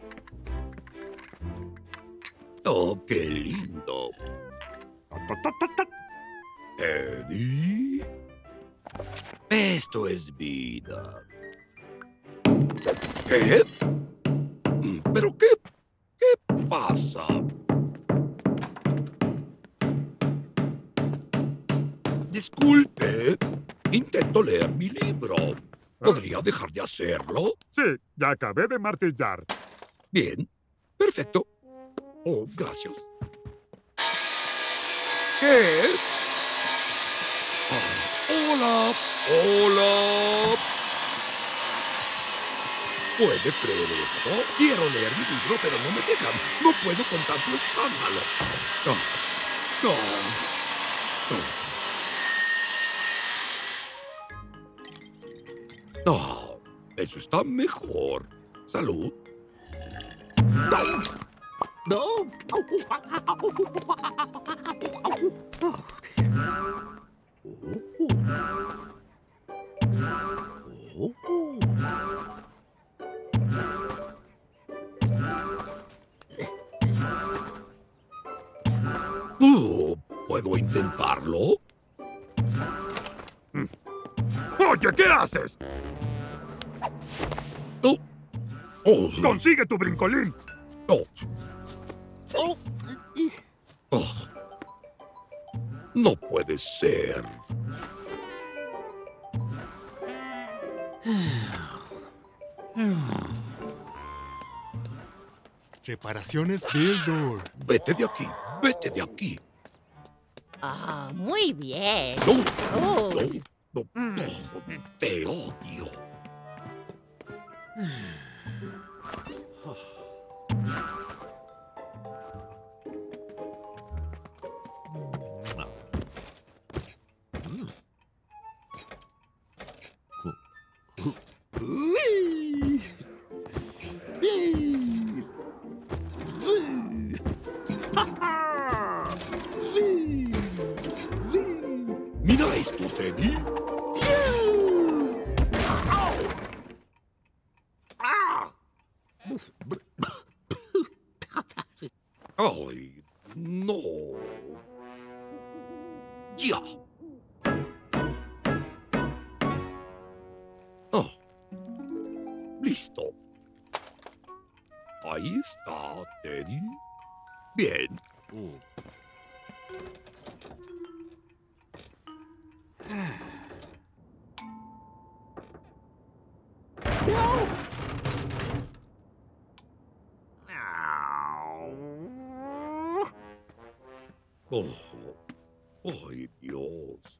Oh, qué lindo. Teddy. Esto es vida. ¿Qué? ¿Pero qué? ¿Qué pasa? Disculpe. Intento leer mi libro. ¿Podría dejar de hacerlo? Sí, ya acabé de martillar. Bien. Perfecto. Oh, gracias. ¿Qué? Hola. Hola. ¿Puede creer esto? Quiero leer mi libro, pero no me dejan. No puedo con tanto escándalo. Eso está mejor. Salud. No. ¿Puedo intentarlo? Oye, ¿qué haces? ¡Consigue tu brincolín! No puede ser. Reparaciones Builder. Vete de aquí. Vete de aquí. Ah, muy bien. No. Te odio. Mira esto, Teddy. Ay, no. Ya. Listo. Ahí está, Teddy. Bien. Ay, Dios.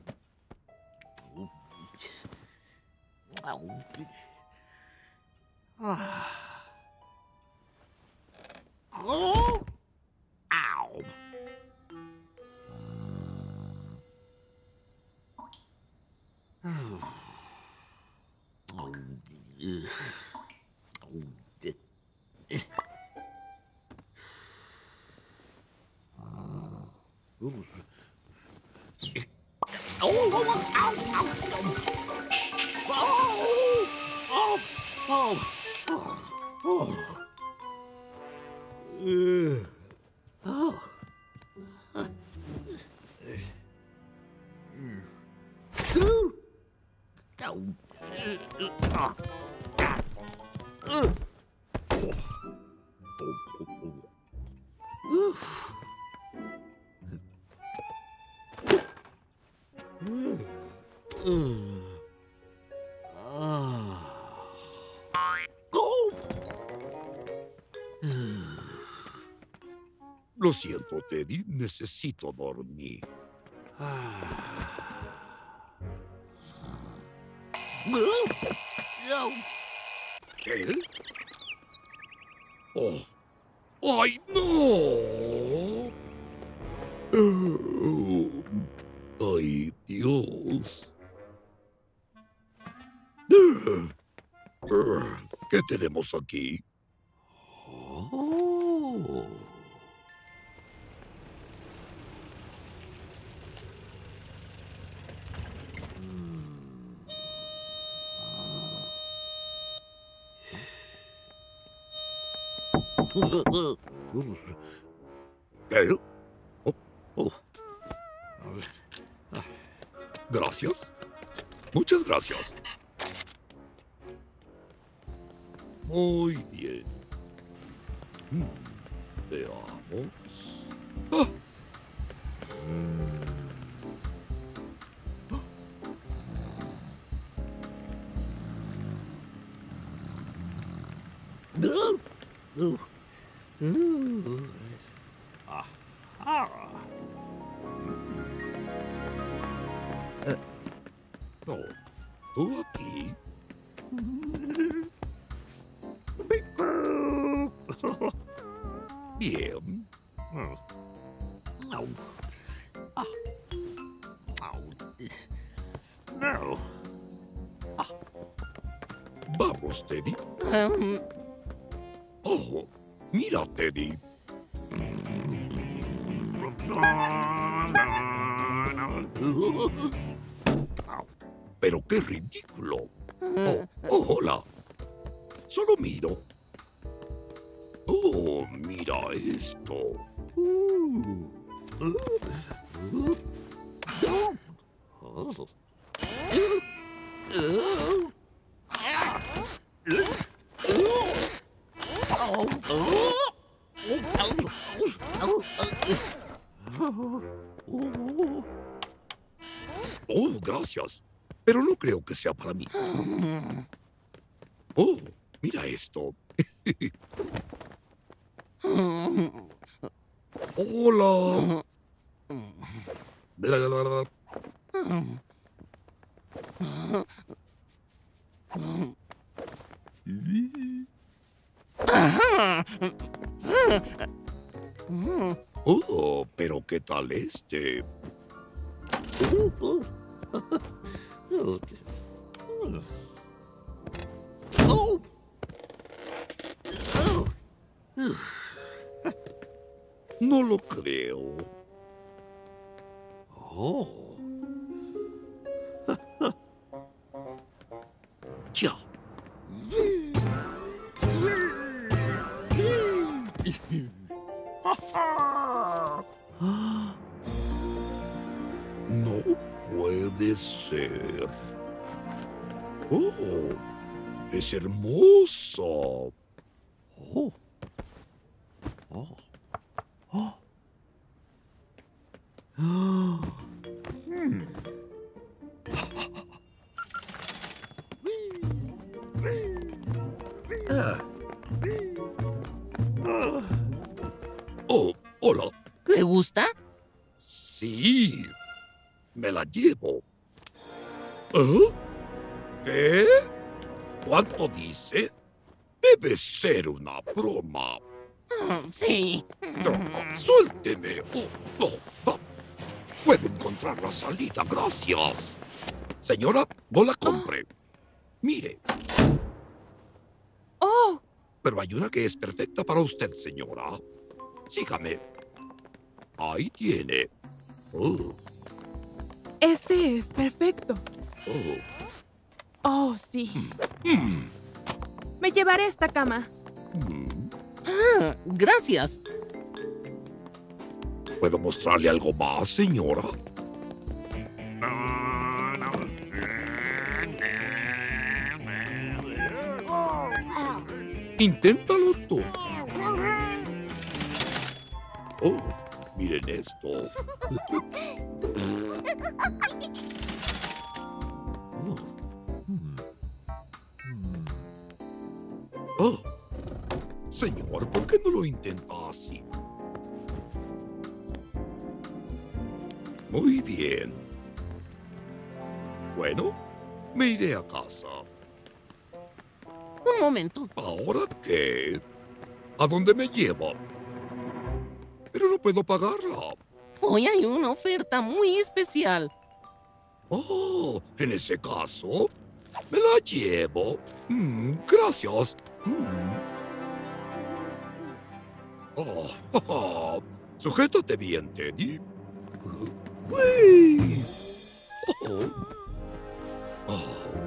Lo siento, Teddy. Necesito dormir. ¿Qué? ¡Ay, no! ¡Ay, Dios! ¿Qué tenemos aquí? ¿Qué? Gracias. Muchas gracias. Muy bien. Veamos. ¡Ah! No, tú aquí. Bien. No. Vamos, Teddy. Oh, mira, Teddy. Pero qué ridículo. Hola. Solo miro. Oh, mira esto. Oh, gracias. Pero no creo que sea para mí. Oh, mira esto. Hola. Oh, pero ¿qué tal este? No lo creo. Oh. Ya. No puede ser. Oh, es hermoso. Oh. Oh. Oh. Oh, hola. ¿Le gusta? Sí, me la llevo. ¿Ah? ¿Qué? ¿Cuánto dice? Debe ser una broma. Sí. No, suélteme. Puedo encontrar la salida, gracias. Señora, no la compre. Mire. ¡Oh! Pero hay una que es perfecta para usted, señora. Sígame. Ahí tiene. Oh, Este es perfecto. oh. Oh, sí. Me llevaré esta cama. Gracias. ¿Puedo mostrarle algo más, señora? Inténtalo tú. Oh, miren esto. Oh, señor, ¿por qué no lo intenta así? Muy bien. Bueno, me iré a casa. Un momento. ¿Ahora qué? ¿A dónde me lleva? Pero no puedo pagarla. Hoy hay una oferta muy especial. Oh, en ese caso, me la llevo. Gracias. Oh, sujétate bien, Teddy. ¡Uy!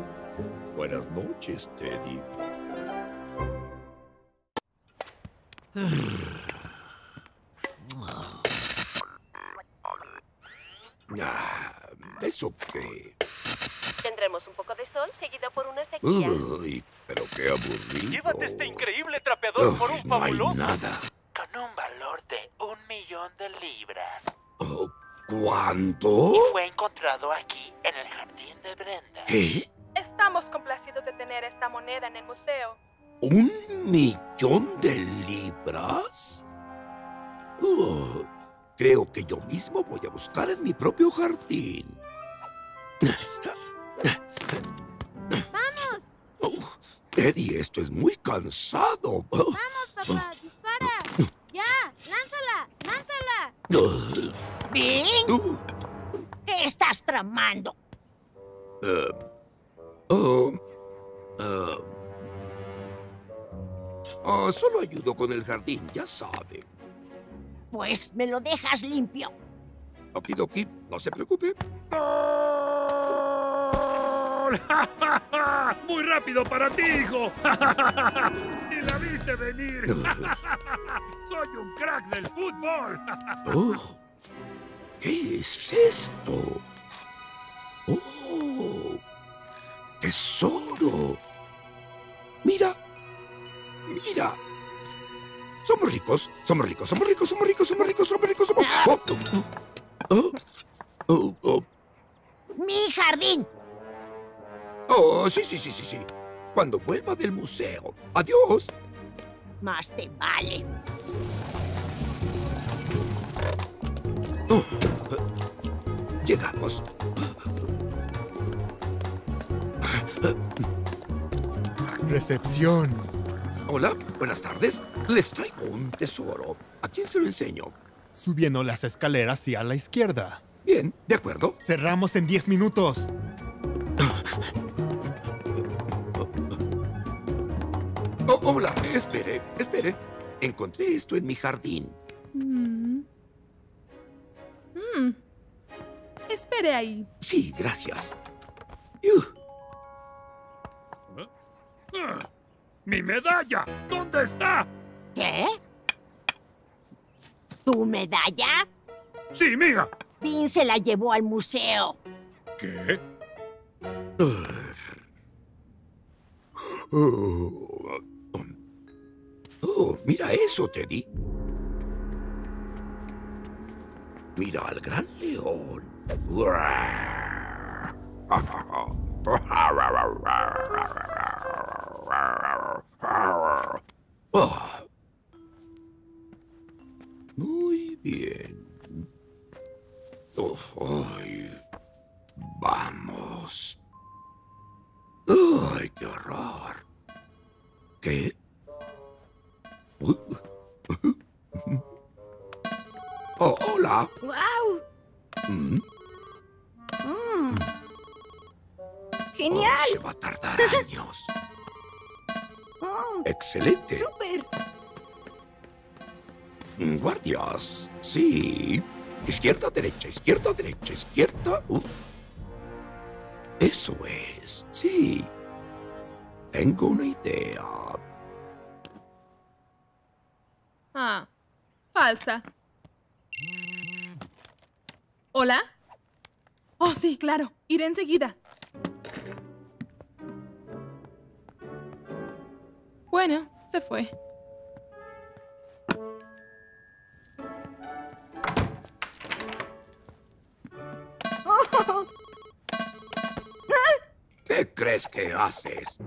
Buenas noches, Teddy. ¿Eso qué? Tendremos un poco de sol seguido por una sequía. Uy, pero qué aburrido. Llévate este increíble trapeador por un No hay fabuloso. nada. Con un valor de 1.000.000 de libras. Oh, ¿cuánto? Y fue encontrado aquí, en el jardín de Brenda. ¿Qué? Estamos complacidos de tener esta moneda en el museo. ¿1.000.000 de libras? Oh, creo que yo mismo voy a buscar en mi propio jardín. ¡Vamos! Oh, Eddie, esto es muy cansado. ¡Vamos, papá! ¡Dispara! ¡Ya! ¡Lánzala! ¡Lánzala! ¿Bing? ¿Qué estás tramando? Solo ayudo con el jardín, ya sabe. Pues me lo dejas limpio. Okidoki, no se preocupe. ¡Gol! ¡Muy rápido para ti, hijo! ¡Ni la viste venir! ¡Soy un crack del fútbol! Oh, ¿qué es esto? ¡Oh! ¡Tesoro! ¡Mira! ¡Mira! Somos ricos, somos ricos, somos ricos, somos ricos, somos ricos, somos ricos, somos... ¡Mi jardín! Oh, sí. Cuando vuelva del museo. Adiós. Más te vale. Oh, llegamos. Recepción. Hola, buenas tardes. Les traigo un tesoro. ¿A quién se lo enseño? Subiendo las escaleras y a la izquierda. Bien, de acuerdo. Cerramos en 10 minutos. Oh, hola, espere. Encontré esto en mi jardín. Espere ahí. Sí, gracias. ¡Mi medalla! ¿Dónde está? ¿Qué? ¿Tu medalla? ¡Sí, mía! Vin se la llevó al museo. ¿Qué? Oh, mira eso, Teddy. Mira al gran león. Oh. Muy bien. Ay. Vamos. ¡Ay, qué horror! ¿Qué? Oh, hola. ¡Guau! Mm. ¡Genial! Oh, se va a tardar años. Oh, Excelente. ¡Súper! Guardias. Sí. Izquierda, derecha, izquierda, derecha, izquierda. Eso es. Sí. Tengo una idea. Ah, falsa. ¿Hola? Oh, sí, claro. Iré enseguida. Bueno, se fue. ¿Qué crees que haces?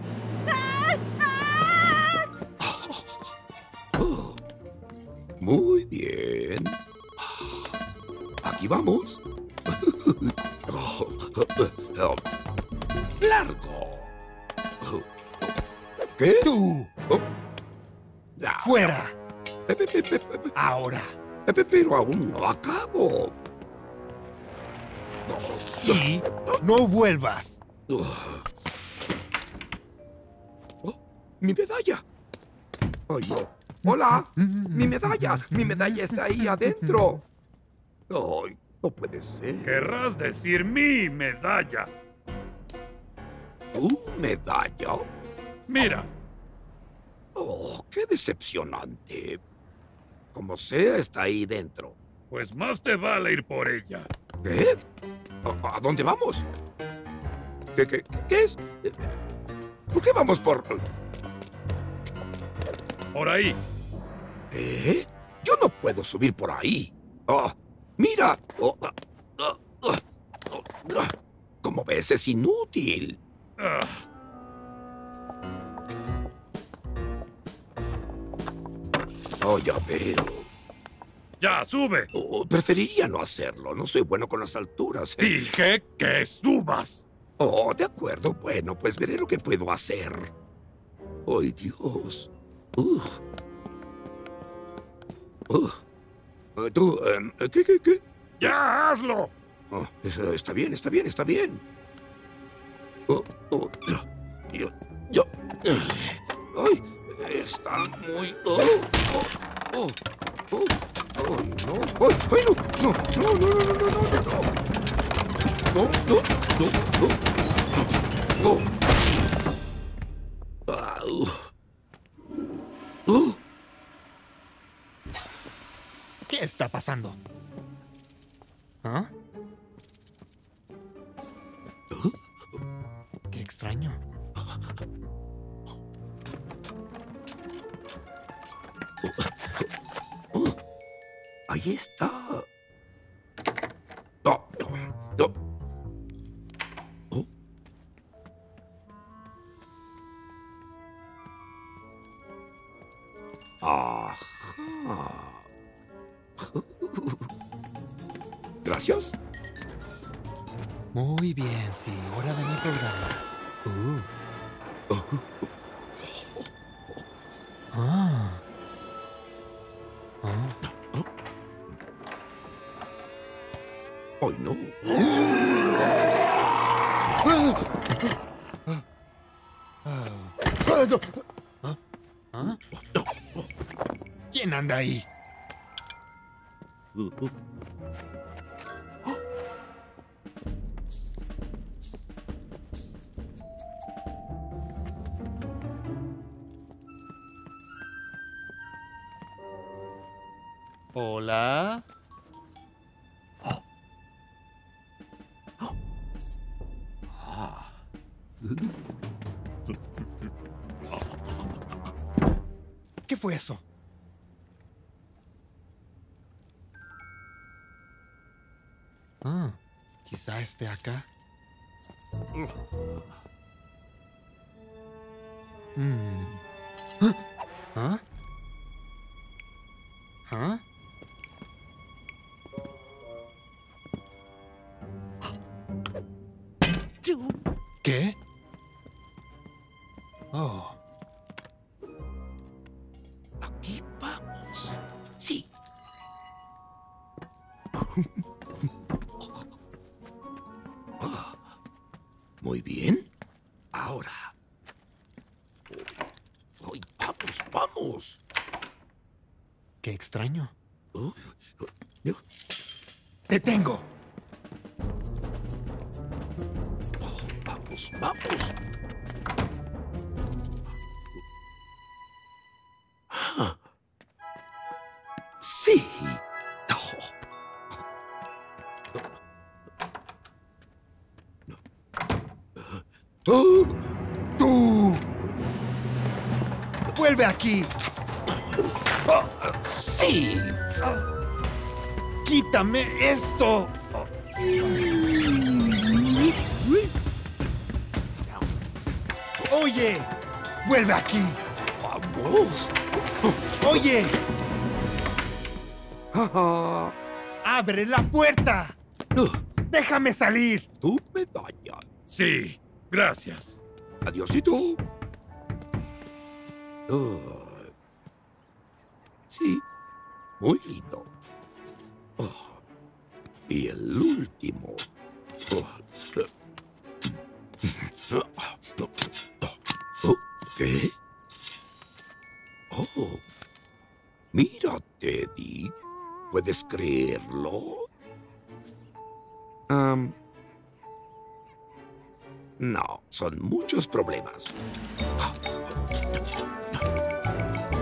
Oh, muy bien. Aquí vamos. Largo. ¿Qué? ¡Tú! ¡Fuera! Ahora. Pero aún no acabo. Y no vuelvas. Oh, ¡mi medalla! Oye, hola, mi medalla está ahí adentro. Ay, no puede ser. Querrás decir mi medalla. ¿Tu medalla? Mira, Oh, qué decepcionante. Como sea, está ahí dentro. Pues más te vale ir por ella. ¿Qué? ¿A dónde vamos? ¿Qué es? ¿Por qué vamos por...? Por ahí. ¿Eh? Yo no puedo subir por ahí. Oh, ¡mira! Como ves, es inútil. Oh, ya veo. ¡Ya, sube! Oh, preferiría no hacerlo. No soy bueno con las alturas. Dije que subas. Oh, de acuerdo. Bueno, pues veré lo que puedo hacer. ¡Ay, Dios! ¿Tú? ¿Qué? ¡Ya, hazlo! Oh, está bien. Yo. ¡Ay! Está muy... ¡Ay, no! ¡Ay, no! ¡No! ¿Qué está pasando? ¿Ah? Qué extraño. Ahí está. Ajá. Gracias. Muy bien, sí. Hora de mi programa. ¡Ay, no! ¿Quién anda ahí? Hola. ¿Qué fue eso? Quizá esté acá. ¿Qué? Oh. Aquí vamos. Sí. Muy bien. Ahora. ¡Ay, vamos! Qué extraño. ¡Te tengo! Vamos. Sí. ¡Tú! ¡Vuelve aquí! ¡Sí! ¡Quítame esto! ¡Oye! ¡Vuelve aquí! ¡Vamos! ¡Oye! ¡Abre la puerta! ¡Déjame salir! ¡Tu medalla! Sí, gracias. ¡Adiósito! Sí, muy lindo. Y el último. ¿Qué? Oh, mira, Teddy. ¿Puedes creerlo? No, son muchos problemas.